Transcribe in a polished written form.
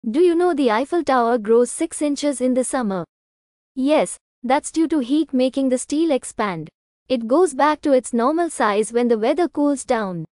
Do you know the Eiffel Tower grows 6 inches in the summer? Yes, that's due to heat making the steel expand. It goes back to its normal size when the weather cools down.